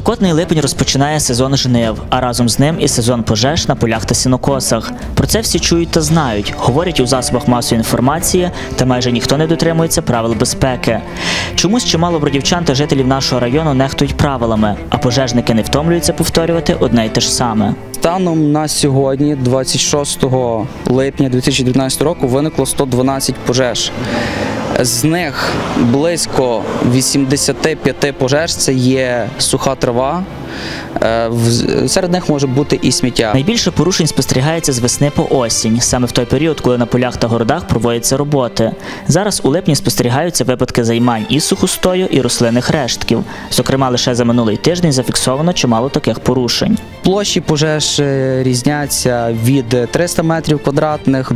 Спекотний липень розпочинає сезон жнив, а разом з ним і сезон пожеж на полях та сінокосах. Про це всі чують та знають, говорять у засобах масової інформації, та майже ніхто не дотримується правил безпеки. Чомусь чимало бродівчан та жителів нашого району нехтують правилами, а пожежники не втомлюються повторювати одне й те ж саме. Станом на сьогодні, 26 липня 2019 року, виникло 112 пожеж. З них близько 85 пожеж – це є суха трава, серед них може бути і сміття. Найбільше порушень спостерігається з весни по осінь, саме в той період, коли на полях та городах проводяться роботи. Зараз у липні спостерігаються випадки займань і сухостою, і рослинних рештків. Зокрема, лише за минулий тиждень зафіксовано чимало таких порушень. Площі пожеж різняться від 300 метрів квадратних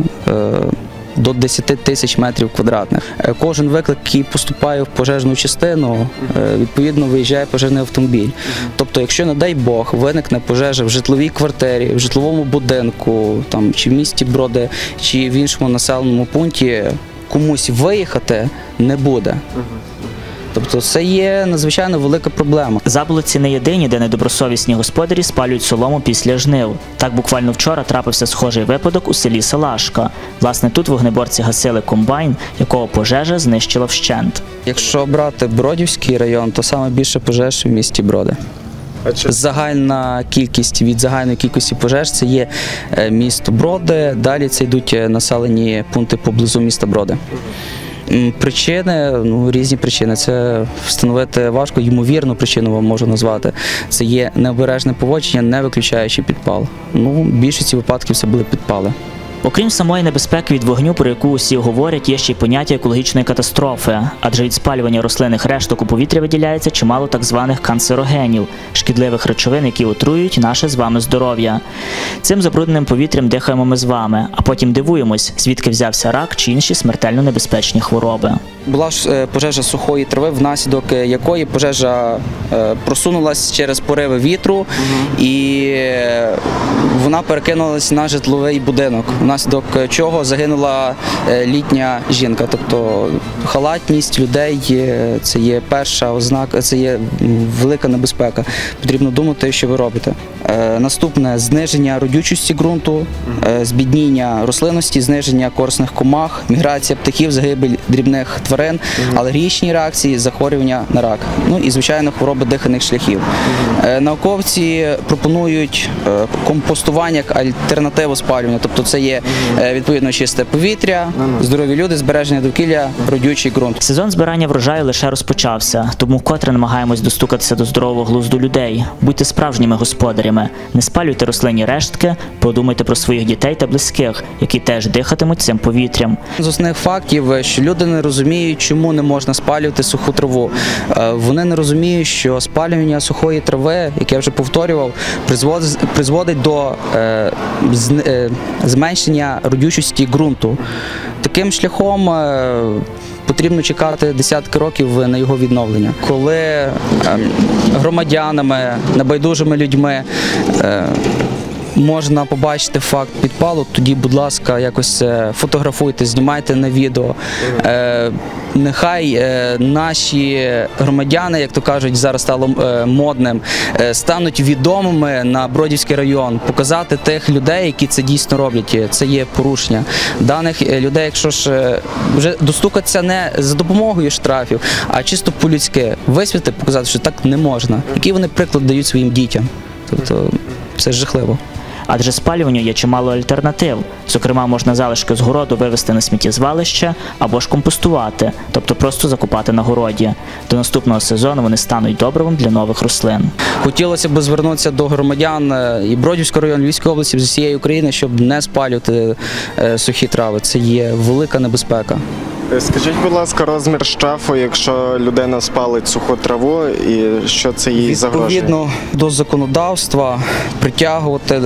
до 10 тисяч метрів квадратних. Кожен виклик, який поступає в пожежну частину, відповідно виїжджає пожежний автомобіль. Тобто, якщо, не дай Бог, виникне пожежа в житловій квартирі, в житловому будинку, чи в місті Броди, чи в іншому населеному пункті, комусь виїхати не буде. Тобто це є надзвичайно велика проблема. Заболотці не єдині, де недобросовісні господарі спалюють солому після жнив. Так буквально вчора трапився схожий випадок у селі Салашка. Власне, тут вогнеборці гасили комбайн, якого пожежа знищила вщент. Якщо брати Бродівський район, то саме більше пожеж в місті Броди. Загальна кількість від загальної кількості пожеж – це є місто Броди, далі це йдуть населені пункти поблизу міста Броди. Причини, різні причини. Це встановити важко, ймовірну причину вам можу назвати. Це є необережне поводження, не виключаючи підпал. В більшості випадків це були підпали. Окрім самої небезпеки від вогню, про яку усі говорять, є ще й поняття екологічної катастрофи. Адже від спалювання рослинних решток у повітря виділяється чимало так званих канцерогенів – шкідливих речовин, які отруюють наше з вами здоров'я. Цим забрудненим повітрям дихаємо ми з вами, а потім дивуємось, звідки взявся рак чи інші смертельно небезпечні хвороби. Була пожежа сухої трави, внаслідок якої пожежа просунулася через пориви вітру і вона перекинулася на житловий будинок, внаслідок чого загинула літня жінка. Тобто халатність людей – це є перша ознака, це є велика небезпека. Потрібно думати, що ви робите. Наступне – зниження родючості ґрунту, збідніння рослинності, зниження корисних комах, міграція птахів, загибель дрібних тварин, алергічні реакції, захворювання на рак. І, звичайно, хвороби дихальних шляхів. Науковці пропонують компостування як альтернативу спалювання. Тобто це є, відповідно, чисте повітря, здорові люди, збереження довкілля, родючий ґрунт. Сезон збирання врожаю лише розпочався, тому вкотре намагаємось достукатися до здорового глузду людей. Будьте справжніми господарями, не спалюйте рослинні рештки, подумайте про своїх дітей та близьких, які теж дихатимуть цим повітрям. З основних фактів, що люди не розуміють, чому не можна спалювати суху траву. Вони не розуміють, що спалювання сухої трави, як я вже повторював, призводить до зменшення родючості ґрунту. Таким шляхом потрібно чекати десятки років на його відновлення. Коли громадянами, небайдужими людьми можна побачити факт підпалу, тоді, будь ласка, якось фотографуйте, знімайте на відео. Нехай наші громадяни, як то кажуть, зараз стало модним, стануть відомими на Бродівський район, показати тих людей, які це дійсно роблять. Це є порушення даних людей, якщо ж вже достукатися не за допомогою штрафів, а чисто по-людськи висвітлити, показати, що так не можна. Який вони приклад дають своїм дітям. Тобто це жахливо. Адже спалюванню є чимало альтернатив. Зокрема, можна залишки з городу вивезти на сміттєзвалище або ж компостувати, тобто просто закопати на городі. До наступного сезону вони стануть добривом для нових рослин. Хотілося б звернутися до громадян і Бродівського району, Львівської області, з усієї України, щоб не спалювати сухі трави. Це є велика небезпека. Скажіть, будь ласка, розмір штрафу, якщо людина спалить суху траву, і що це їй загрожує? Відповідно до законодавства, притягувати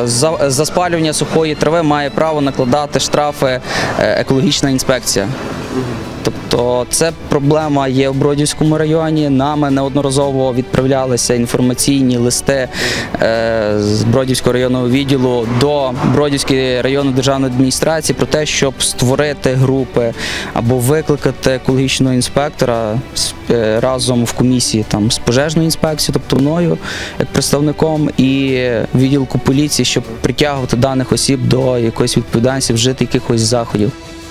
за спалювання сухої трави має право накладати штрафи екологічна інспекція. Тобто це проблема є в Бродівському районі. Нами неодноразово відправлялися інформаційні листи з Бродівського районного відділу до Бродівської районної державної адміністрації про те, щоб створити групи або викликати екологічного інспектора разом в комісії там, з пожежною інспекцією, тобто мною, як представником, і відділку поліції, щоб притягувати даних осіб до якоїсь відповідальності, вжити якихось заходів.